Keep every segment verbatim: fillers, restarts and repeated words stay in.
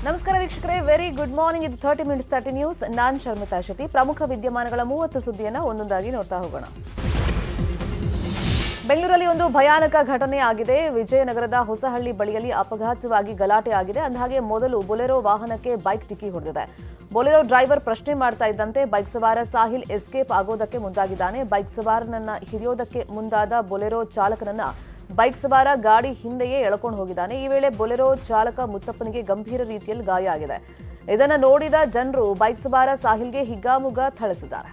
ನಮಸ್ಕಾರ ವೀಕ್ಷಕರೇ, very good morning. ಇದು ಥರ್ಟಿ ಮಿನಿಟ್ಸ್ ಥರ್ಟಿ ನ್ಯೂಸ್. ನಾನ್ ಶರ್ಮಿತಾ ಶೆಟ್ಟಿ. ಪ್ರಮುಖ ವಿದ್ಯಮಾನಗಳ ಮೂವತ್ತು ಸುದ್ದಿಯನ್ನು ಒಂದೊಂದಾಗಿ ನೋಡ್ತಾ ಹೋಗೋಣ. ಬೆಂಗಳೂರಲ್ಲಿ ಒಂದು ಭಯಾನಕ ಘಟನೆ ಆಗಿದೆ. ವಿಜಯನಗರದ ಹೊಸಹಳ್ಳಿ ಬಳಿಯಲ್ಲಿ ಅಪಘಾತವಾಗಿ ಗಲಾಟೆ ಆಗಿದೆ. ಅಂದಹಾಗೆ ಮೊದಲು ಬೊಲೆರೋ ವಾಹನಕ್ಕೆ ಬೈಕ್ ಡಿಕ್ಕಿ ಹೊಡೆದಿದೆ. ಬೊಲೆರೋ ಡ್ರೈವರ್ ಪ್ರಶ್ನೆ ಮಾಡ್ತಾ ಇದ್ದಂತೆ ಬೈಕ್ ಸವಾರ ಸಾಹಿಲ್ ಎಸ್ಕೇಪ್ ಆಗೋದಕ್ಕೆ ಮುಂದಾಗಿದ್ದಾನೆ. ಬೈಕ್ ಸವಾರನನ್ನ ಹಿಡಿಯೋದಕ್ಕೆ ಮುಂದಾದ ಬೊಲೆರೋ ಚಾಲಕನನ್ನ ಬೈಕ್ ಸವಾರ ಗಾಡಿ ಹಿಂದೆಯೇ ಎಳ್ಕೊಂಡು ಹೋಗಿದ್ದಾನೆ. ಈ ವೇಳೆ ಬೊಲೆರೋ ಚಾಲಕ ಮುತ್ತಪ್ಪನಿಗೆ ಗಂಭೀರ ರೀತಿಯಲ್ಲಿ ಗಾಯ ಆಗಿದೆ. ಇದನ್ನು ನೋಡಿದ ಜನರು ಬೈಕ್ ಸವಾರ ಸಾಹಿಲ್ಗೆ ಹಿಗ್ಗಾಮುಗ್ಗ ಥಳಿಸಿದ್ದಾರೆ.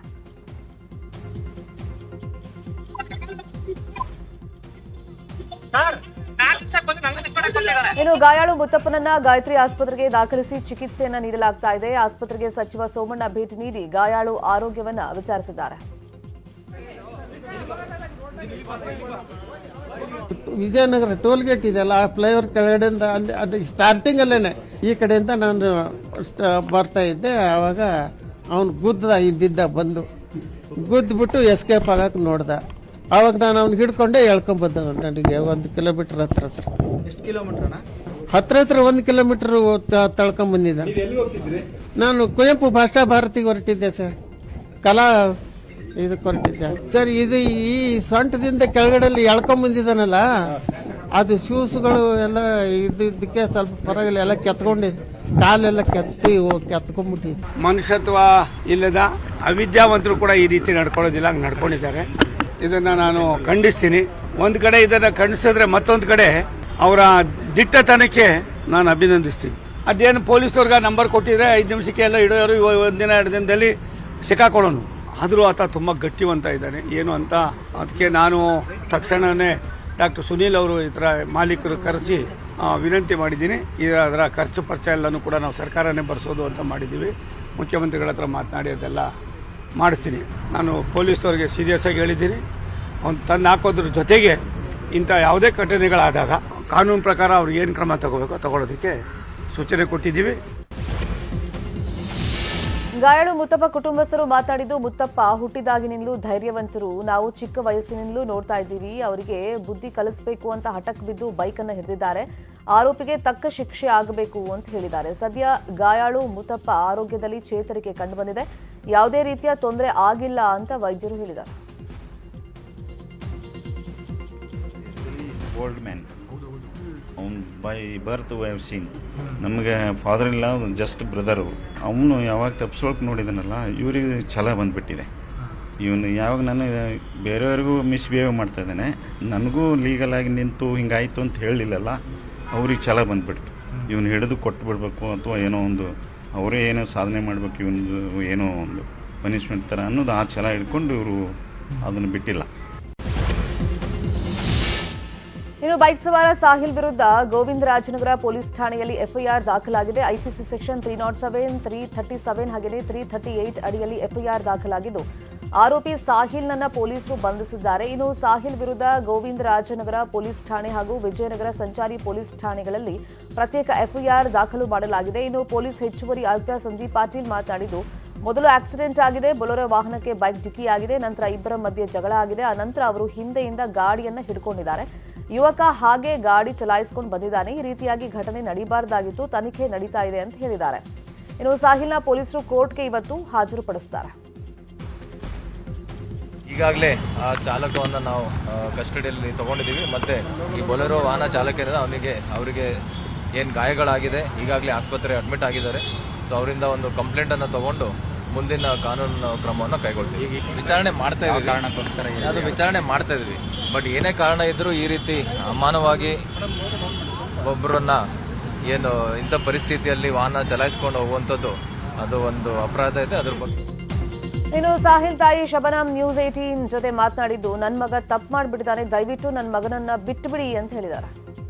ಇನ್ನು ಗಾಯಾಳು ಮುತ್ತಪ್ಪನನ್ನ ಗಾಯತ್ರಿ ಆಸ್ಪತ್ರೆಗೆ ದಾಖಲಿಸಿ ಚಿಕಿತ್ಸೆಯನ್ನ ನೀಡಲಾಗ್ತಾ ಇದೆ. ಆಸ್ಪತ್ರೆಗೆ ಸಚಿವ ಸೋಮಣ್ಣ ಭೇಟಿ ನೀಡಿ ಗಾಯಾಳು ಆರೋಗ್ಯವನ್ನ ವಿಚಾರಿಸಿದ್ದಾರೆ. ವಿಜಯನಗರ ಟೋಲ್ ಗೇಟ್ ಇದೆಯಲ್ಲ, ಆ ಫ್ಲೈಓವರ್ ಕೆಳಗಡೆಯಿಂದ ಅಲ್ಲಿ ಅದು ಸ್ಟಾರ್ಟಿಂಗ್ ಅಲ್ಲೇನೆ ಈ ಕಡೆಯಿಂದ ನಾನು ಬರ್ತಾ ಇದ್ದೆ. ಆವಾಗ ಅವನು ಗುದ್ದ ಇದ್ದಿದ್ದ ಬಂದು ಗುದ್ದುಬಿಟ್ಟು ಎಸ್ಕೇಪ್ ಆಗಕ್ಕೆ ನೋಡ್ದ. ಆವಾಗ ನಾನು ಅವ್ನು ಹಿಡ್ಕೊಂಡೆ ಎಳ್ಕೊಂಬಂದ. ನನಗೆ ಒಂದು ಕಿಲೋಮೀಟರ್ ಹತ್ರ ಹತ್ರ ಎಷ್ಟು ಕಿಲೋಮೀಟರ್ ಹತ್ರ ಹತ್ರ ಒಂದು ಕಿಲೋಮೀಟರ್ ತಳ್ಕೊಂಬಂದಿದ್ದ. ನಾನು ಕುವೆಂಪು ಭಾಷಾ ಭಾರತಿಗೆ ಹೊರಟಿದ್ದೆ ಸರ್, ಕಲಾ ಇದಕ್ಕೆ ಹೊರಟಿದ್ದೆ ಸರ್. ಇದು ಈ ಸೊಂಟದಿಂದ ಕೆಳಗಡೆಯಲ್ಲಿ ಎಳ್ಕೊಂಬಂದಿದ್ದಾನಲ್ಲ, ಅದು ಶೂಸ್ಗಳು ಎಲ್ಲ ಇದಕ್ಕೆ ಸ್ವಲ್ಪ ಪರವಾಗಿಲ್ಲ, ಎಲ್ಲ ಕೆತ್ಕೊಂಡಿದೆ, ಕಾಲೆಲ್ಲ ಕೆತ್ತಿ ಕೆತ್ಕೊಂಡ್ಬಿಟ್ಟಿದೆ. ಮನುಷ್ಯತ್ವ ಇಲ್ಲದ ಅವಿದ್ಯಾವಂತರು ಕೂಡ ಈ ರೀತಿ ನಡ್ಕೊಳ್ಳೋದಿಲ್ಲ, ಹಂಗೆ ನಡ್ಕೊಂಡಿದ್ದಾರೆ. ಇದನ್ನು ನಾನು ಖಂಡಿಸ್ತೀನಿ. ಒಂದು ಕಡೆ ಇದನ್ನು ಖಂಡಿಸಿದ್ರೆ ಮತ್ತೊಂದು ಕಡೆ ಅವರ ದಿಟ್ಟತನಕ್ಕೆ ನಾನು ಅಭಿನಂದಿಸ್ತೀನಿ. ಅದೇನು ಪೊಲೀಸ್ನವ್ರಿಗೆ ನಂಬರ್ ಕೊಟ್ಟಿದ್ರೆ ಐದು ನಿಮಿಷಕ್ಕೆ ಎಲ್ಲ ಇಡೋರು ಒಂದಿನ ಎರಡು ದಿನದಲ್ಲಿ ಸಿಕ್ಕಾಕೊಳ್ಳೋನು. ಆದರೂ ಆತ ತುಂಬ ಗಟ್ಟಿವಂತ ಇದ್ದಾನೆ ಏನು ಅಂತ. ಅದಕ್ಕೆ ನಾನು ತಕ್ಷಣವೇ ಡಾಕ್ಟರ್ ಸುನೀಲ್ ಅವರು ಇತರ ಮಾಲೀಕರು ಕರೆಸಿ ವಿನಂತಿ ಮಾಡಿದ್ದೀನಿ. ಅದರ ಖರ್ಚು ಪರ್ಚ ಎಲ್ಲನೂ ಕೂಡ ನಾವು ಸರ್ಕಾರನೇ ಭರಿಸೋದು ಅಂತ ಮಾಡಿದ್ದೀವಿ. ಮುಖ್ಯಮಂತ್ರಿಗಳ ಹತ್ರ ಮಾತನಾಡಿ ಅದೆಲ್ಲ ಮಾಡಿಸ್ತೀನಿ. ನಾನು ಪೊಲೀಸ್ನವ್ರಿಗೆ ಸೀರಿಯಸ್ ಆಗಿ ಹೇಳಿದ್ದೀನಿ. ಅವ್ನು ತಂದು ಹಾಕೋದ್ರ ಜೊತೆಗೆ ಇಂಥ ಯಾವುದೇ ಘಟನೆಗಳಾದಾಗ ಕಾನೂನು ಪ್ರಕಾರ ಅವ್ರಿಗೆ ಏನು ಕ್ರಮ ತಗೋಬೇಕೋ ತಗೊಳ್ಳೋದಕ್ಕೆ ಸೂಚನೆ ಕೊಟ್ಟಿದ್ದೀವಿ. ಗಾಯಾಳು ಮುತ್ತಪ್ಪ ಕುಟುಂಬಸ್ಥರು ಮಾತಾಡಿದ್ದು, ಮುತ್ತಪ್ಪ ಹುಟ್ಟಿದಾಗಿನಿಂದಲೂ ಧೈರ್ಯವಂತರು. ನಾವು ಚಿಕ್ಕ ವಯಸ್ಸಿನಿಂದಲೂ ನೋಡ್ತಾ ಇದ್ದೀವಿ. ಅವರಿಗೆ ಬುದ್ಧಿ ಕಲಿಸಬೇಕು ಅಂತ ಹಠಕ್ ಬಿದ್ದು ಬೈಕನ್ನು ಹಿಡಿದಿದ್ದಾರೆ. ಆರೋಪಿಗೆ ತಕ್ಕ ಶಿಕ್ಷೆ ಆಗಬೇಕು ಅಂತ ಹೇಳಿದ್ದಾರೆ. ಸದ್ಯ ಗಾಯಾಳು ಮುತ್ತಪ್ಪ ಆರೋಗ್ಯದಲ್ಲಿ ಚೇತರಿಕೆ ಕಂಡುಬಂದಿದೆ. ಯಾವುದೇ ರೀತಿಯ ತೊಂದರೆ ಆಗಿಲ್ಲ ಅಂತ ವೈದ್ಯರು ಹೇಳಿದ್ದಾರೆ. ಅವ್ನು by birth we have seen. ನಮಗೆ ಫಾದರ್ ಇಲ್ಲ, ಜಸ್ಟ್ ಬ್ರದರು. ಅವನು ಯಾವಾಗ ತಪ್ಪಿಸೋಕೆ ನೋಡಿದನಲ್ಲ, ಇವರಿಗೆ ಛಲ ಬಂದುಬಿಟ್ಟಿದೆ. ಇವನು ಯಾವಾಗ ನಾನು ಬೇರೆಯವ್ರಿಗೂ ಮಿಸ್ಬಿಹೇವ್ ಮಾಡ್ತಾ ಇದ್ದಾನೆ, ನನಗೂ ಲೀಗಲಾಗಿ ನಿಂತು ಹಿಂಗಾಯಿತು ಅಂತ ಹೇಳಿಲ್ಲಲ್ಲ, ಅವ್ರಿಗೆ ಛಲ ಬಂದುಬಿಡ್ತು. ಇವನು ಹಿಡಿದು ಕೊಟ್ಟು ಬಿಡಬೇಕು ಅಥವಾ ಏನೋ ಒಂದು ಅವರೇ ಏನೋ ಸಾಧನೆ ಮಾಡಬೇಕು, ಇವನು ಏನೋ ಒಂದು ಪನಿಷ್ಮೆಂಟ್ ಥರ ಅನ್ನೋದು ಆ ಛಲ ಹಿಡ್ಕೊಂಡು ಇವರು ಅದನ್ನು ಬಿಟ್ಟಿಲ್ಲ. ಇನ್ನು ಬೈಕ್ ಸವಾರ ಸಾಹಿಲ್ ವಿರುದ್ಧ ಗೋವಿಂದರಾಜನಗರ ಪೊಲೀಸ್ ಠಾಣೆಯಲ್ಲಿ ಎಫ್ಐಆರ್ ದಾಖಲಾಗಿದೆ. IPC section three not seven three thirty seven ಹಾಗೆಯೇ ತ್ರೀ ಥರ್ಟಿ ಏಟ್ ಅಡಿಯಲ್ಲಿ ಎಫ್ಐಆರ್ ದಾಖಲಾಗಿದ್ದು, ಆರೋಪಿ ಸಾಹಿಲ್ನನ್ನ ಪೊಲೀಸರು ಬಂಧಿಸಿದ್ದಾರೆ. ಇನ್ನು ಸಾಹಿಲ್ ವಿರುದ್ಧ ಗೋವಿಂದರಾಜನಗರ ಪೊಲೀಸ್ ಠಾಣೆ ಹಾಗೂ ವಿಜಯನಗರ ಸಂಚಾರಿ ಪೊಲೀಸ್ ಠಾಣೆಗಳಲ್ಲಿ ಪ್ರತ್ಯೇಕ ಎಫ್ಐಆರ್ ದಾಖಲು ಮಾಡಲಾಗಿದೆ. ಇನ್ನು ಪೊಲೀಸ್ ಹೆಚ್ಚುವರಿ ಆಯುಕ್ತ ಸಂದೀಪ್ ಪಾಟೀಲ್ ಮಾತನಾಡಿದ್ದು, ಮೊದಲು ಆಕ್ಸಿಡೆಂಟ್ ಆಗಿದೆ, ಬೊಲೆರೋ ವಾಹನಕ್ಕೆ ಬೈಕ್ ಡಿಕ್ಕಿಯಾಗಿದೆ, ನಂತರ ಇಬ್ಬರ ಮಧ್ಯೆ ಜಗಳ ಆಗಿದೆ. ಆ ನಂತರ ಅವರು ಹಿಂದೆಯಿಂದ ಗಾಡಿಯನ್ನ ಹಿಡ್ಕೊಂಡಿದ್ದಾರೆ. ಯುವಕ ಹಾಗೆ ಗಾಡಿ ಚಲಾಯಿಸಿಕೊಂಡು ಬಂದಿದ್ದಾನೆ. ಈ ರೀತಿಯಾಗಿ ಘಟನೆ ನಡೀಬಾರ್ದಾಗಿತ್ತು, ತನಿಖೆ ನಡೀತಾ ಇದೆ ಅಂತ ಹೇಳಿದ್ದಾರೆ. ಇನ್ನು ಸಾಹಿಲ್ನ ಪೊಲೀಸರು ಕೋರ್ಟ್ಗೆ ಇವತ್ತು ಹಾಜರುಪಡಿಸುತ್ತಾರೆ. ಈಗಾಗಲೇ ಆ ಚಾಲಕವನ್ನು ನಾವು ಕಸ್ಟಡಿಯಲ್ಲಿ ತಗೊಂಡಿದ್ದೀವಿ. ಮತ್ತೆ ಈ ಬೊಲೆರೋ ವಾಹನ ಚಾಲಕನಿಂದ ಅವನಿಗೆ ಅವರಿಗೆ ಏನು ಗಾಯಗಳಾಗಿದೆ, ಈಗಾಗಲೇ ಆಸ್ಪತ್ರೆ ಅಡ್ಮಿಟ್ ಆಗಿದ್ದಾರೆ. ಸೊ ಅವರಿಂದ ಒಂದು ಕಂಪ್ಲೇಂಟ್ ಅನ್ನು ತಗೊಂಡು ಮುಂದಿನ ಕಾನೂನು ಕ್ರಮವನ್ನು ಕೈಗೊಳ್ತೀವಿ. ಈಗ ವಿಚಾರಣೆ ಮಾಡ್ತಾ ಇದ್ದೀವಿ, ಕಾರಣಕ್ಕೋಸ್ಕರ ಅದು ವಿಚಾರಣೆ ಮಾಡ್ತಾ ಇದ್ವಿ. ಬಟ್ ಏನೇ ಕಾರಣ ಇದ್ರೂ ಈ ರೀತಿ ಅಮಾನವಾಗಿ ಒಬ್ಬರನ್ನ ಏನು ಇಂಥ ಪರಿಸ್ಥಿತಿಯಲ್ಲಿ ವಾಹನ ಚಲಾಯಿಸ್ಕೊಂಡು ಹೋಗುವಂಥದ್ದು ಅದು ಒಂದು ಅಪರಾಧ ಇದೆ. ಅದ್ರ ಬಗ್ಗೆ ಇನ್ನು ಸಾಹಿಲ್ ತಾಯಿ ಶಬನಮ್ ನ್ಯೂಸ್ ಏಟೀನ್ ಜೊತೆ ಮಾತನಾಡಿದ್ದು, ನನ್ನ ಮಗ ತಪ್ಪು ಮಾಡಿಬಿಟ್ಟಿದ್ದಾನೆ, ದಯವಿಟ್ಟು ನನ್ನ ಮಗನನ್ನ ಬಿಟ್ಟುಬಿಡಿ ಅಂತ ಹೇಳಿದ್ದಾರೆ.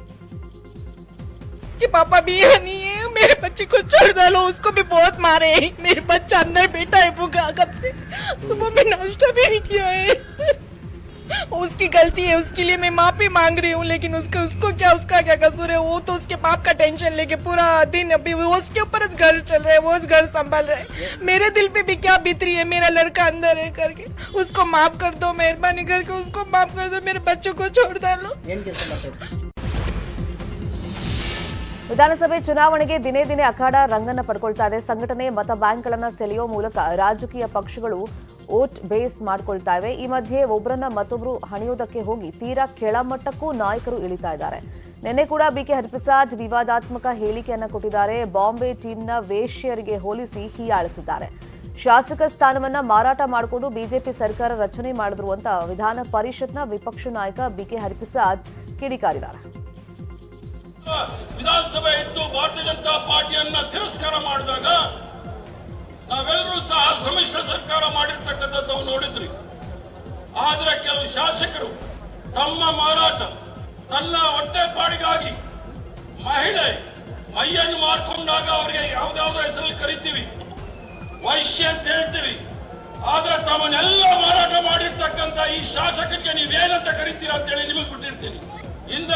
कि पापा भी है नहीं है, मेरे बच्चे को छोड़ डालो, उसको भी बहुत मारे। मेरे बच्चा अंदर बैठा है भूखा कब से, सुबह में नाश्ता भी नहीं किया है। उसकी गलती है, उसके लिए मैं माफी मांग रही हूँ, लेकिन उसका उसको क्या उसका क्या कसूर है? वो तो उसके बाप का टेंशन लेके पूरा दिन अभी वो उसके ऊपर घर चल रहा है, वो घर संभाल रहा है। मेरे दिल पे भी क्या बीत रही है, मेरा लड़का अंदर है करके। उसको माफ कर दो, मेहरबानी करके उसको माफ कर दो, मेरे बच्चों को छोड़ डालो। ವಿಧಾನಸಭೆ ಚುನಾವಣೆಗೆ ದಿನೇ ದಿನೇ ಅಖಾಡ ರಂಗನ್ನ ಪಡ್ಕೊಳ್ತಾ ಇದೆ. ಸಂಘಟನೆ ಮತ ಬ್ಯಾಂಕ್ಗಳನ್ನ ಸೆಳೆಯುವ ಮೂಲಕ ರಾಜಕೀಯ ಪಕ್ಷಗಳು ವೋಟ್ ಬೇಸ್ ಮಾಡ್ಕೊಳ್ತಾ ಇವೆ. ಈ ಮಧ್ಯೆ ಒಬ್ಬರನ್ನ ಮತ್ತೊಬ್ಬರು ಹಣಿಯೋದಕ್ಕೆ ಹೋಗಿ ತೀರಾ ಕೆಳಮಟ್ಟಕ್ಕೂ ನಾಯಕರು ಇಳಿತಾ ಇದ್ದಾರೆ. ನಿನ್ನೆ ಕೂಡ ಬಿಕೆ ಹರಿಪ್ರಸಾದ್ ವಿವಾದಾತ್ಮಕ ಹೇಳಿಕೆಯನ್ನ ಕೊಟ್ಟಿದ್ದಾರೆ. ಬಾಂಬೆ ಟೀಮ್ನ ವೇಶ್ಯರಿಗೆ ಹೋಲಿಸಿ ಹೀಯಾಳಿಸಿದ್ದಾರೆ. ಶಾಸಕ ಸ್ಥಾನವನ್ನ ಮಾರಾಟ ಮಾಡಿಕೊಂಡು ಬಿಜೆಪಿ ಸರ್ಕಾರ ರಚನೆ ಮಾಡಿದ್ರು ಅಂತ ವಿಧಾನ ಪರಿಷತ್ನ ವಿಪಕ್ಷ ನಾಯಕ ಬಿಕೆ ಹರಿಪ್ರಸಾದ್ ಕಿಡಿಕಾರಿದ್ದಾರೆ. ವಿಧಾನಸಭೆ ಇದ್ದು ಭಾರತೀಯ ಜನತಾ ಪಾರ್ಟಿಯನ್ನ ತಿರಸ್ಕಾರ ಮಾಡಿದಾಗ ನಾವೆಲ್ಲರೂ ಸಹ ಸಮ್ಮಿಶ್ರ ಸರ್ಕಾರ ಮಾಡಿರ್ತಕ್ಕಂಥದ್ದು ನೋಡಿದ್ರಿ. ಆದ್ರೆ ಕೆಲವು ಶಾಸಕರು ತಮ್ಮ ಮಾರಾಟ ತನ್ನ ಹೊಟ್ಟೆಪಾಡಿಗಾಗಿ ಮಹಿಳೆ ಮೈಯನ್ನು ಮಾರ್ಕೊಂಡಾಗ ಅವರಿಗೆ ಯಾವ್ದಾವ್ದೋ ಹೆಸರಲ್ಲಿ ಕರಿತೀವಿ, ವೈಶ್ಯ ಅಂತ ಹೇಳ್ತೀವಿ. ಆದ್ರೆ ತಮ್ಮನ್ನೆಲ್ಲ ಮಾರಾಟ ಮಾಡಿರ್ತಕ್ಕಂಥ ಈ ಶಾಸಕರಿಗೆ ನೀವೇನಂತ ಕರಿತೀರಾ ಅಂತ ಹೇಳಿ ನಿಮಗೆ ಕೊಟ್ಟಿರ್ತೀನಿ. ಇಂದ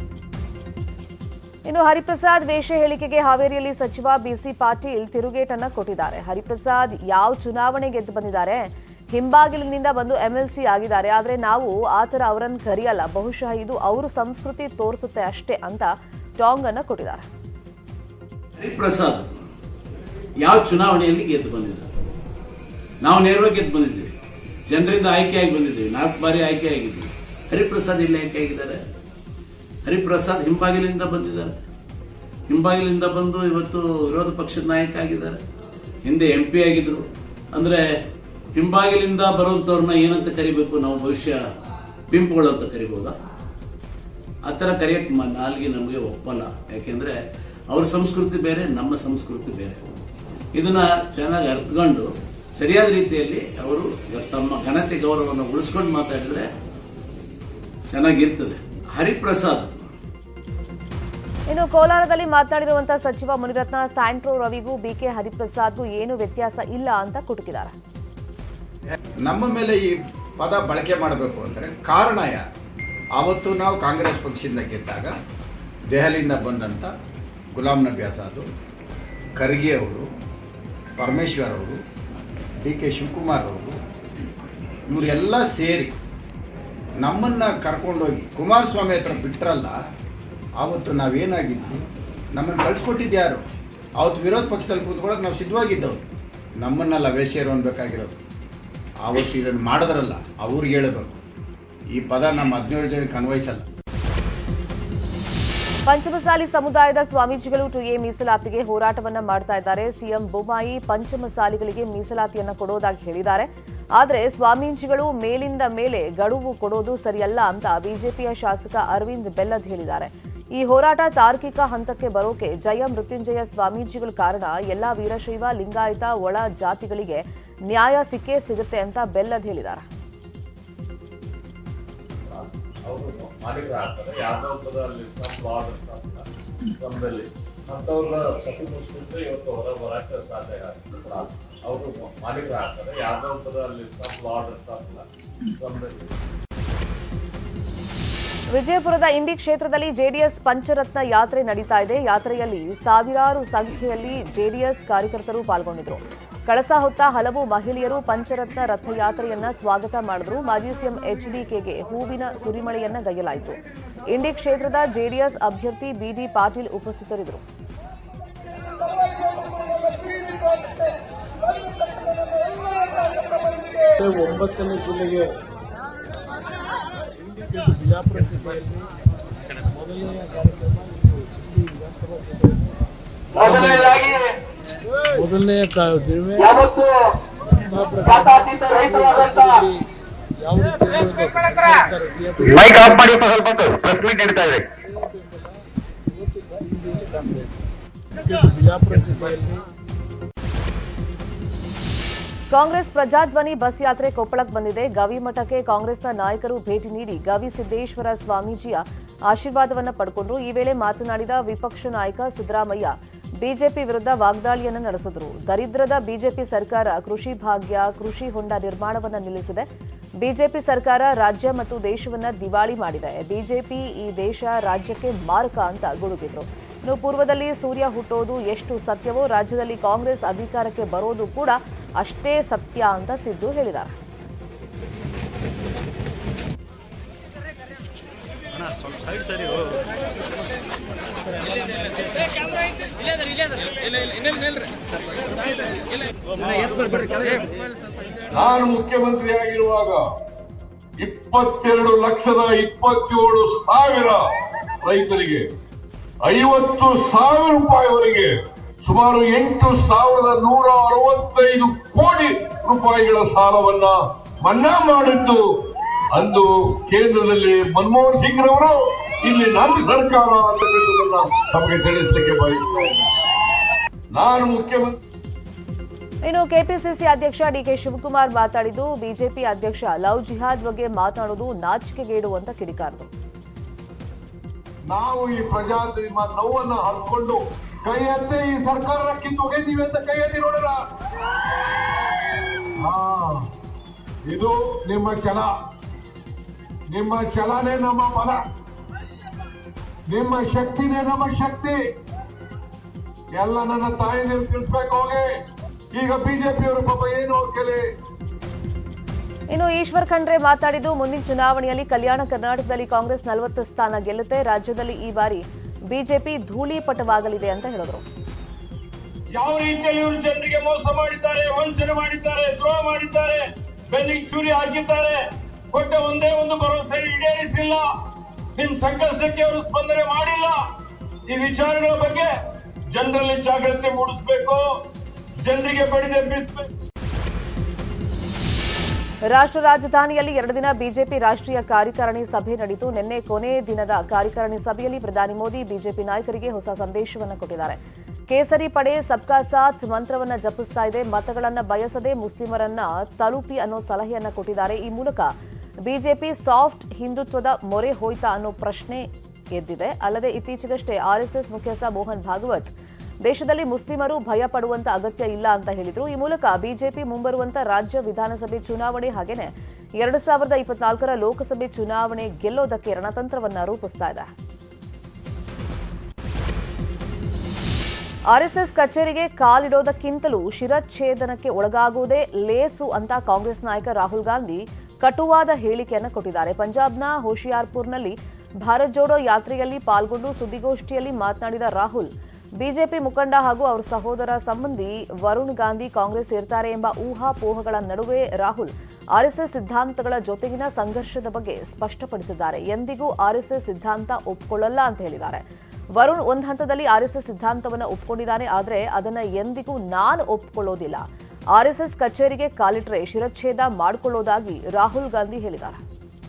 ಇನ್ನು ಹರಿಪ್ರಸಾದ್ ವೇಷ ಹೇಳಿಕೆಗೆ ಹಾವೇರಿಯಲ್ಲಿ ಸಚಿವ ಬಿಸಿ ಪಾಟೀಲ್ ತಿರುಗೇಟನ್ನ ಕೊಟ್ಟಿದ್ದಾರೆ. ಹರಿಪ್ರಸಾದ್ ಯಾವ ಚುನಾವಣೆ ಗೆದ್ದು ಬಂದಿದ್ದಾರೆ, ಹಿಂಬಾಗಿಲಿನಿಂದ ಬಂದು ಎಂಎಲ್ಸಿ ಆಗಿದ್ದಾರೆ. ಆದ್ರೆ ನಾವು ಆತರ ಅವರನ್ನು ಕರೆಯಲ್ಲ, ಬಹುಶಃ ಇದು ಅವ್ರ ಸಂಸ್ಕೃತಿ ತೋರಿಸುತ್ತೆ ಅಷ್ಟೇ ಅಂತ ಟಾಂಗ್ ಅನ್ನ ಕೊಟ್ಟಿದ್ದಾರೆ. ಹರಿಪ್ರಸಾದ್ ಯಾವ ಚುನಾವಣೆಯಲ್ಲಿ ಗೆದ್ದು ಬಂದಿದ್ದಾರೆ? ನಾವು ನೇರವಾಗಿ ಗೆದ್ದು ಬಂದಿದ್ದೀವಿ, ಜನರಿಂದ ಆಯ್ಕೆಯಾಗಿ ಬಂದಿದ್ದೀವಿ, ನಾಲ್ಕು ಬಾರಿ ಆಯ್ಕೆಯಾಗಿದ್ದೀವಿ. ಹರಿಪ್ರಸಾದ್ ಇಲ್ಲಿ ಆಯ್ಕೆ ಆಗಿದ್ದಾರೆ. ಹರಿಪ್ರಸಾದ್ ಹಿಂಬಾಗಿಲಿಂದ ಬಂದಿದ್ದಾರೆ. ಹಿಂಬಾಗಿಲಿಂದ ಬಂದು ಇವತ್ತು ವಿರೋಧ ಪಕ್ಷದ ನಾಯಕ ಆಗಿದ್ದಾರೆ. ಹಿಂದೆ ಎಂ ಪಿ ಆಗಿದ್ರು. ಅಂದ್ರೆ ಹಿಂಬಾಗಿಲಿಂದ ಬರುವಂತವ್ರನ್ನ ಏನಂತ ಕರಿಬೇಕು ನಾವು? ಭವಿಷ್ಯ ಪಿಂಪ್ಗಳು ಅಂತ ಕರಿಬಹುದಾ? ಆ ಥರ ಕರೆಯಕ್ಕೆ ನಾಲ್ಗೆ ನಮಗೆ ಒಪ್ಪಲ್ಲ. ಯಾಕೆಂದ್ರೆ ಅವ್ರ ಸಂಸ್ಕೃತಿ ಬೇರೆ, ನಮ್ಮ ಸಂಸ್ಕೃತಿ ಬೇರೆ. ಇದನ್ನ ಚೆನ್ನಾಗಿ ಅರ್ಥಕೊಂಡು ಸರಿಯಾದ ರೀತಿಯಲ್ಲಿ ಅವರು ತಮ್ಮ ಘನತೆ ಗೌರವವನ್ನು ಉಳಿಸ್ಕೊಂಡು ಮಾತಾಡಿದ್ರೆ ಚೆನ್ನಾಗಿರ್ತದೆ. ಹರಿಪ್ರಸಾದ್ ಇನ್ನು ಕೋಲಾರದಲ್ಲಿ ಮಾತನಾಡಿರುವಂತಹ ಸಚಿವ ಮುನಿರತ್ನ ಸ್ಯಾಂಟ್ರೋ ರವಿಗೂ ಬಿಕೆ ಹರಿಪ್ರಸಾದ್ಗೂ ಏನು ವ್ಯತ್ಯಾಸ ಇಲ್ಲ ಅಂತ ಕುಟುಕಿದ್ದಾರೆ. ನಮ್ಮ ಮೇಲೆ ಈ ಪದ ಬಳಕೆ ಮಾಡಬೇಕು ಅಂದರೆ ಕಾರಣ ಯಾರು? ಆವತ್ತು ನಾವು ಕಾಂಗ್ರೆಸ್ ಪಕ್ಷದಿಂದ ಗೆದ್ದಾಗ ದೆಹಲಿಯಿಂದ ಬಂದಂಥ ಗುಲಾಂ ನಬಿ ಆಜಾದ್, ಖರ್ಗೆ ಅವರು, ಪರಮೇಶ್ವರ್ ಅವರು, ಡಿ ಕೆ ಶಿವಕುಮಾರ್ ಅವರು, ಇವರೆಲ್ಲ ಸೇರಿ ನಮ್ಮನ್ನು ಕರ್ಕೊಂಡೋಗಿ ಕುಮಾರಸ್ವಾಮಿ ಹತ್ರ ಬಿಟ್ಟರಲ್ಲ. ಆವತ್ತು ನಾವೇನಾಗಿದ್ವಿ, ನಮ್ಮನ್ನು ಕಳಿಸ್ಕೊಟ್ಟಿದ್ದು ಯಾರು? ಆವತ್ತು ವಿರೋಧ ಪಕ್ಷದಲ್ಲಿ ಕೂತ್ಕೊಳ್ಳೋಕೆ ನಾವು ಸಿದ್ಧವಾಗಿದ್ದವು. ನಮ್ಮನ್ನೆಲ್ಲ ವೇಶ್ಯರು ಅನ್ಬೇಕಾಗಿರೋದು. ಆವತ್ತು ಇದನ್ನು ಮಾಡಿದ್ರಲ್ಲ, ಅವ್ರಿಗೆ ಹೇಳಬೇಕು. ಈ ಪದ ನಮ್ಮ ಹದಿನೇಳು ಜನಕ್ಕೆ ಅನ್ವಯಿಸಲ್ಲ. ಪಂಚಮಸಾಲಿ ಸಮುದಾಯದ ಸ್ವಾಮೀಜಿಗಳು ಟು ಎ ಮೀಸಲಾತಿಗೆ ಹೋರಾಟವನ್ನ ಮಾಡ್ತಾ ಇದ್ದಾರೆ. ಸಿಎಂ ಬೊಮ್ಮಾಯಿ ಪಂಚಮಸಾಲಿಗಳಿಗೆ ಮೀಸಲಾತಿಯನ್ನ ಕೊಡೋದಾಗಿ ಹೇಳಿದ್ದಾರೆ. ಆದರೆ ಸ್ವಾಮೀಜಿಗಳು ಮೇಲಿಂದ ಮೇಲೆ ಗಡುವು ಕೊಡೋದು ಸರಿಯಲ್ಲ ಅಂತ ಬಿಜೆಪಿಯ ಶಾಸಕ ಅರವಿಂದ್ ಬೆಲ್ಲದ್ ಹೇಳಿದ್ದಾರೆ. ಈ ಹೋರಾಟ ತಾರ್ಕಿಕ ಹಂತಕ್ಕೆ ಬರೋಕೆ ಜಯ ಮೃತ್ಯುಂಜಯ ಸ್ವಾಮೀಜಿಗಳ ಕಾರಣ. ಎಲ್ಲಾ ವೀರಶೈವ ಲಿಂಗಾಯತ ಒಳ ಜಾತಿಗಳಿಗೆ ನ್ಯಾಯ ಸಿಕ್ಕೇ ಸಿಗುತ್ತೆ ಅಂತ ಬೆಲ್ಲದ್ ಹೇಳಿದ್ದಾರೆ. ಇವತ್ತು ಹೊರ ಬರಕ್ಕೆ ಸಾಧ್ಯ ಅವರು ಮಾಲೀಕರು ಆಗ್ತಾರೆ. ಯಾವ್ದಾದ್ರು ಅಲ್ಲಿ ವಿಜಯಪುರದ ಇಂಡಿ ಕ್ಷೇತ್ರದಲ್ಲಿ ಜೆಡಿಎಸ್ ಪಂಚರತ್ನ ಯಾತ್ರೆ ನಡೀತಾ ಇದೆ. ಯಾತ್ರೆಯಲ್ಲಿ ಸಾವಿರಾರು ಸಂಖ್ಯೆಯಲ್ಲಿ ಜೆಡಿಎಸ್ ಕಾರ್ಯಕರ್ತರು ಪಾಲ್ಗೊಂಡಿದ್ರು. ಕಳಸ ಹೊತ್ತ ಹಲವು ಮಹಿಳೆಯರು ಪಂಚರತ್ನ ರಥಯಾತ್ರೆಯನ್ನ ಸ್ವಾಗತ ಮಾಡಿದ್ರು. ಮಾಜಿ ಸಿಎಂ ಎಚ್ಡಿಕೆಗೆ ಹೂವಿನ ಸುರಿಮಳೆಯನ್ನ ಗೈಯಲಾಯಿತು. ಇಂಡಿ ಕ್ಷೇತ್ರದ ಜೆಡಿಎಸ್ ಅಭ್ಯರ್ಥಿ ಬಿಡಿ ಪಾಟೀಲ್ ಉಪಸ್ಥಿತರಿದ್ದರು. ಒಂಬತ್ತನೇ ಜಿಲ್ಲೆಗೆ ಬಿಜಾಪುರ ಜಿಲ್ಲೆಯಲ್ಲಿ ಮೊದಲನೆಯ ಕಾರ್ಯಕ್ರಮ ಮೊದಲನೆಯ ದಿನವೇ ಬಿಜಾಪುರ ಜಿಲ್ಲೆಯಲ್ಲಿ ಕಾಂಗ್ರೆಸ್ ಪ್ರಜಾಧ್ವನಿ ಬಸ್ ಯಾತ್ರೆ ಕೊಪ್ಪಳಕ್ಕೆ ಬಂದಿದೆ. ಗವಿಮಠಕ್ಕೆ ಕಾಂಗ್ರೆಸ್ನ ನಾಯಕರು ಭೇಟಿ ನೀಡಿ ಗವಿಸಿದ್ದೇಶ್ವರ ಸ್ವಾಮೀಜಿಯ ಆಶೀರ್ವಾದವನ್ನು ಪಡೆಕೊಂಡ್ರು. ಈ ವೇಳೆ ಮಾತನಾಡಿದ ವಿಪಕ್ಷ ನಾಯಕ ಸಿದ್ದರಾಮಯ್ಯ ಬಿಜೆಪಿ ವಿರುದ್ಧ ವಾಗ್ದಾಳಿಯನ್ನು ನಡೆಸಿದರು. ದರಿದ್ರದ ಬಿಜೆಪಿ ಸರ್ಕಾರ ಕೃಷಿ ಭಾಗ್ಯ, ಕೃಷಿ ಹೊಂಡ ನಿರ್ಮಾಣವನ್ನು ನಿಲ್ಲಿಸಿದೆ. ಬಿಜೆಪಿ ಸರ್ಕಾರ ರಾಜ್ಯ ಮತ್ತು ದೇಶವನ್ನ ದಿವಾಳಿ ಮಾಡಿದೆ. ಬಿಜೆಪಿ ಈ ದೇಶ ರಾಜ್ಯಕ್ಕೆ ಮಾರಕ ಅಂತ ಗುಡುಗಿದ್ರು. ಇನ್ನು ಪೂರ್ವದಲ್ಲಿ ಸೂರ್ಯ ಹುಟ್ಟೋದು ಎಷ್ಟು ಸತ್ಯವೋ ರಾಜ್ಯದಲ್ಲಿ ಕಾಂಗ್ರೆಸ್ ಅಧಿಕಾರಕ್ಕೆ ಬರೋದು ಕೂಡ ಅಷ್ಟೇ ಸತ್ಯ ಅಂತ ಸಿದ್ದು ಹೇಳಿದ್ದಾರೆ. ನಾನು ಮುಖ್ಯಮಂತ್ರಿ ಆಗಿರುವಾಗ ಇಪ್ಪತ್ತೆರಡು ಲಕ್ಷದ ಇಪ್ಪತ್ತೇಳು ಸಾವಿರ ರೈತರಿಗೆ ಐವತ್ತು ಸಾವಿರ ರೂಪಾಯಿವರೆಗೆ ಸುಮಾರು ಎಂಟು ಸಾವಿರದ ನೂರ ಅರವತ್ತೈದು ಕೋಟಿ ರೂಪಾಯಿಗಳ ಸಾಲವನ್ನ ಮನ್ನಾ ಮಾಡಿದ್ದು ಅಂದು ಕೇಂದ್ರದಲ್ಲಿ ಮನಮೋಹನ್ ಸಿಂಗ್ ರವರು, ಇಲ್ಲಿ ನಮ್ಮ ಸರ್ಕಾರ ಅಂತಕ್ಕಂಥದ್ದನ್ನ ತಮಗೆ ತಿಳಿಸಲಿಕ್ಕೆ ಬಯಸುತ್ತೇನೆ. ನಾನು ಮುಖ್ಯಮಂತ್ರಿ ಇನ್ನು ಕೆಪಿಸಿಸಿ ಅಧ್ಯಕ್ಷ ಡಿಕೆ ಶಿವಕುಮಾರ್ ಮಾತಾಡಿದ್ದು ಬಿಜೆಪಿ ಅಧ್ಯಕ್ಷ ಲವ್ ಜಿಹಾದ್ ಬಗ್ಗೆ ಮಾತನಾಡುವುದು ನಾಚಿಕೆಗೇಡು ಅಂತ ಕಿಡಿಕಾರರು. ನಾವು ಈ ಪ್ರಜಾಪ್ರಭುತ್ವ ನೋವನ್ನು ಹರ್ಕೊಂಡು ಕೈ ಎತ್ತಿ ಈ ಸರ್ಕಾರ ಕಿತ್ತೊಗೆದೀವಿ ಅಂತ ಕೈ ಎತ್ತಿ ನೋಡೋಣ. ಹಾ, ಇದು ನಿಮ್ಮ ಛಲ, ನಿಮ್ಮ ಛಲನೇ ನಮ್ಮ ಬಲ, ನಿಮ್ಮ ಶಕ್ತಿನೇ ನಮ್ಮ ಶಕ್ತಿ. ಎಲ್ಲ ನನ್ನ ತಾಯಿ ನೀವು ತಿಳಿಸ್ಬೇಕು ಹೋಗಿ. ಈಗ ಬಿಜೆಪಿಯವರು ಪಾಪ ಏನು ಕೇಳಿ. ಇನ್ನು ಈಶ್ವರ್ ಖಂಡ್ರೆ ಮಾತಾಡಿದ್ದು ಮುಂದಿನ ಚುನಾವಣೆಯಲ್ಲಿ ಕಲ್ಯಾಣ ಕರ್ನಾಟಕದಲ್ಲಿ ಕಾಂಗ್ರೆಸ್ ನಲವತ್ತು ಸ್ಥಾನ ಗೆಲ್ಲುತ್ತೆ, ರಾಜ್ಯದಲ್ಲಿ ಈ ಬಾರಿ ಬಿಜೆಪಿ ಧೂಳಿಪಟವಾಗಲಿದೆ ಅಂತ ಹೇಳಿದರು. ಯಾವ ರೀತಿಯಲ್ಲಿ ಇವರು ಜನರಿಗೆ ಮೋಸ ಮಾಡಿದ್ದಾರೆ, ವಂಚನೆ ಮಾಡಿದ್ದಾರೆ, ದ್ರೋಹ ಮಾಡಿದ್ದಾರೆ, ಬೆನ್ನಿಗೆ ಚೂರಿ ಹಾಕಿದ್ದಾರೆ, ಕೊಟ್ಟ ಒಂದೇ ಒಂದು ಭರವಸೆ ಈಡೇರಿಸಿಲ್ಲ, ನಿಮ್ ಸಂಕಷ್ಟಕ್ಕೆ ಅವರು ಸ್ಪಂದನೆ ಮಾಡಿಲ್ಲ. ಈ ವಿಚಾರಗಳ ಬಗ್ಗೆ ಜನರಲ್ಲಿ ಜಾಗೃತಿ ಮೂಡಿಸಬೇಕು, ಜನರಿಗೆ ಬಡಿದೆಬ್ಬಿಸಬೇಕು. ರಾಷ್ಟ್ರ ರಾಜಧಾನಿಯಲ್ಲಿ ಎರಡು ದಿನ ಬಿಜೆಪಿ ರಾಷ್ಟ್ರೀಯ ಕಾರ್ಯಕಾರಿಣಿ ಸಭೆ ನಡೆಯಿತು. ನಿನ್ನೆ ಕೊನೆ ದಿನದ ಕಾರ್ಯಕಾರಿಣಿ ಸಭೆಯಲ್ಲಿ ಪ್ರಧಾನಿ ಮೋದಿ ಬಿಜೆಪಿ ನಾಯಕರಿಗೆ ಹೊಸ ಸಂದೇಶವನ್ನು ಕೊಟ್ಟಿದ್ದಾರೆ. ಕೇಸರಿ ಪಡೆ ಸಬ್ಕಾ ಸಾಥ್ ಮಂತ್ರವನ್ನ ಜಪಿಸ್ತಾ ಇದೆ, ಮತಗಳನ್ನ ಬಯಸದೆ ಮುಸ್ಲಿಮರನ್ನ ತಲುಪಿ ಅನ್ನೋ ಸಲಹೆಯನ್ನ ಕೊಟ್ಟಿದ್ದಾರೆ. ಈ ಮೂಲಕ ಬಿಜೆಪಿ ಸಾಫ್ಟ್ ಹಿಂದುತ್ವದ ಮೊರೆ ಹೋಯ್ತಾ ಅನ್ನೋ ಪ್ರಶ್ನೆ ಎದ್ದಿದೆ. ಅಲ್ಲದೆ ಇತ್ತೀಚೆಗಷ್ಟೇ ಆರ್ಎಸ್ಎಸ್ ಮುಖ್ಯಸ್ಥ ಮೋಹನ್ ಭಾಗವತ್ ದೇಶದಲ್ಲಿ ಮುಸ್ಲಿಮರು ಭಯ ಪಡುವಂತ ಅಗತ್ಯ ಇಲ್ಲ ಅಂತ ಹೇಳಿದ್ರು. ಈ ಮೂಲಕ ಬಿಜೆಪಿ ಮುಂಬರುವಂತ ರಾಜ್ಯ ವಿಧಾನಸಭೆ ಚುನಾವಣೆ ಹಾಗೇನೆ ಎರಡು ಸಾವಿರದ ಇಪ್ಪತ್ನಾಲ್ಕರ ಲೋಕಸಭೆ ಚುನಾವಣೆ ಗೆಲ್ಲೋದಕ್ಕೆ ರಣತಂತ್ರವನ್ನ ರೂಪಿಸ್ತಾ ಇದೆ. ಆರ್ಎಸ್ಎಸ್ ಕಚೇರಿಗೆ ಕಾಲಿಡೋದಕ್ಕಿಂತಲೂ ಶಿರಚ್ಛೇದನಕ್ಕೆ ಒಳಗಾಗುವುದೇ ಲೇಸು ಅಂತ ಕಾಂಗ್ರೆಸ್ ನಾಯಕ ರಾಹುಲ್ ಗಾಂಧಿ ಕಟುವಾದ ಹೇಳಿಕೆಯನ್ನು ಕೊಟ್ಟಿದ್ದಾರೆ. ಪಂಜಾಬ್ನ ಹೋಶಿಯಾರ್ಪುರ್ನಲ್ಲಿ ಭಾರತ್ ಜೋಡೋ ಯಾತ್ರೆಯಲ್ಲಿ ಪಾಲ್ಗೊಂಡು ಸುದ್ದಿಗೋಷ್ಠಿಯಲ್ಲಿ ಮಾತನಾಡಿದ ರಾಹುಲ್, ಬಿಜೆಪಿ ಮುಖಂಡ ಹಾಗೂ ಅವರ ಸಹೋದರ ಸಂಬಂಧಿ ವರುಣ್ ಗಾಂಧಿ ಕಾಂಗ್ರೆಸ್ ಸೇರ್ತಾರೆ ಎಂಬ ಊಹಾಪೋಹಗಳ ನಡುವೆ ರಾಹುಲ್ ಆರ್ಎಸ್ಎಸ್ ಸಿದ್ಧಾಂತಗಳ ಜೊತೆಗಿನ ಸಂಘರ್ಷದ ಬಗ್ಗೆ ಸ್ಪಷ್ಟಪಡಿಸಿದ್ದಾರೆ. ಎಂದಿಗೂ ಆರ್ಎಸ್ಎಸ್ ಸಿದ್ಧಾಂತ ಒಪ್ಪಿಕೊಳ್ಳಲ್ಲ ಅಂತ ಹೇಳಿದ್ದಾರೆ. ವರುಣ್ ಒಂದು ಹಂತದಲ್ಲಿ ಆರ್ಎಸ್ಎಸ್ ಸಿದ್ಧಾಂತವನ್ನು ಒಪ್ಪಿಕೊಂಡಿದ್ದಾನೆ, ಆದರೆ ಅದನ್ನು ಎಂದಿಗೂ ನಾನು ಒಪ್ಪಿಕೊಳ್ಳೋದಿಲ್ಲ. ಆರ್ಎಸ್ಎಸ್ ಕಚೇರಿಗೆ ಕಾಲಿಟ್ರೆ ಶಿರಚ್ಛೇದ ಮಾಡಿಕೊಳ್ಳೋದಾಗಿ ರಾಹುಲ್ ಗಾಂಧಿ ಹೇಳಿದ್ದಾರೆ.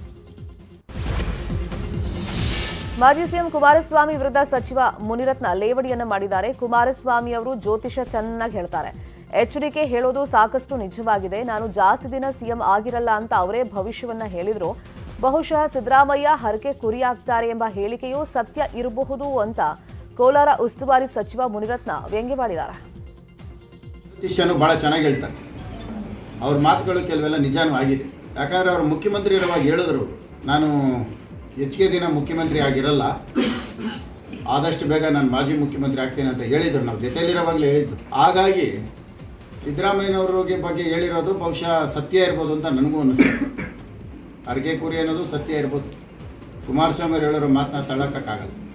ಮಾಜಿ ಸಿಎಂ ಕುಮಾರಸ್ವಾಮಿ ವಿರುದ್ಧ ಸಚಿವ ಮುನಿರತ್ನ ಲೇವಡಿಯನ್ನ ಮಾಡಿದ್ದಾರೆ. ಕುಮಾರಸ್ವಾಮಿ ಅವರು ಜ್ಯೋತಿಷ ಚೆನ್ನಾಗಿ ಹೇಳ್ತಾರೆ. ಎಚ್ಡಿಕೆ ಹೇಳೋದು ಸಾಕಷ್ಟು ನಿಜವಾಗಿದೆ. ನಾನು ಜಾಸ್ತಿ ದಿನ ಸಿಎಂ ಆಗಿರಲ್ಲ ಅಂತ ಅವರೇ ಭವಿಷ್ಯವನ್ನ ಹೇಳಿದ್ರು. ಬಹುಶಃ ಸಿದ್ದರಾಮಯ್ಯ ಹರಕೆ ಕುರಿಯಾಗ್ತಾರೆ ಎಂಬ ಹೇಳಿಕೆಯೂ ಸತ್ಯ ಇರಬಹುದು ಅಂತ ಕೋಲಾರ ಉಸ್ತುವಾರಿ ಸಚಿವ ಮುನಿರತ್ನ ವ್ಯಂಗ್ಯವಾಡಿದ್ದಾರೆ. ಜ್ಯೋತಿಷ್ಯನು ಬಹಳ ಚೆನ್ನಾಗಿ ಹೇಳ್ತಾರೆ. ಅವ್ರ ಮಾತುಗಳು ಕೆಲವೆಲ್ಲ ನಿಜಾನೂ ಆಗಿದೆ. ಯಾಕಂದ್ರೆ ಅವರು ಮುಖ್ಯಮಂತ್ರಿ ಇರುವಾಗ ಹೇಳಿದ್ರು, ನಾನು ಹೆಚ್ಚಿಗೆ ದಿನ ಮುಖ್ಯಮಂತ್ರಿ ಆಗಿರಲ್ಲ, ಆದಷ್ಟು ಬೇಗ ನಾನು ಮಾಜಿ ಮುಖ್ಯಮಂತ್ರಿ ಆಗ್ತೇನೆ ಅಂತ ಹೇಳಿದ್ರು. ನಾವು ಜೊತೆಯಲ್ಲಿರೋವಾಗಲೇ ಹೇಳಿದ್ದು. ಹಾಗಾಗಿ ಸಿದ್ದರಾಮಯ್ಯನವ್ರಿಗೆ ಬಗ್ಗೆ ಹೇಳಿರೋದು ಬಹುಶಃ ಸತ್ಯ ಇರ್ಬೋದು ಅಂತ ನನಗೂ ಅನ್ನಿಸ್ತದೆ. ಅರ್ಗೆ ಕುರಿ ಅನ್ನೋದು ಸತ್ಯ ಇರ್ಬೋದು. ಕುಮಾರಸ್ವಾಮಿ ಅವರು ಹೇಳೋರು ಮಾತನ್ನ ತಳ್ಳೋಕ್ಕಾಗಲ್ಲ.